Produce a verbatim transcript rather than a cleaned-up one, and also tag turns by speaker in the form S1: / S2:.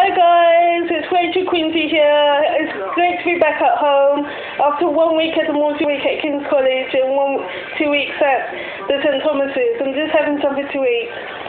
S1: Hi guys, it's Rachel Quincy here. It's great to be back at home after one week at the multi-week at King's College and one two weeks at the Saint Thomas's. I'm just having something to eat.